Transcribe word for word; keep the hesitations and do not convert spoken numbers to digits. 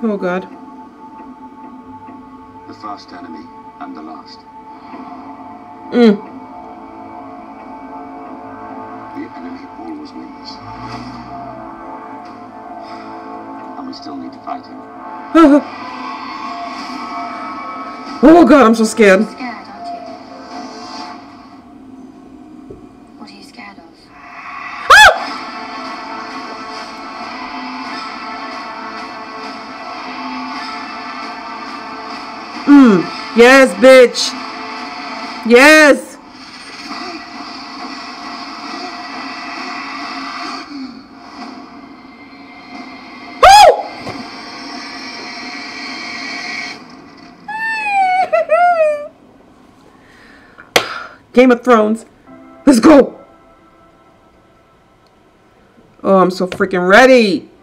Oh God. The first enemy and the last. Mm. The enemy always wins. And we still need to fight him. Oh God, I'm so scared. You're scared, aren't you? What are you scared of? Mm. Yes, bitch. Yes. Game of Thrones. Let's go. Oh, I'm so freaking ready.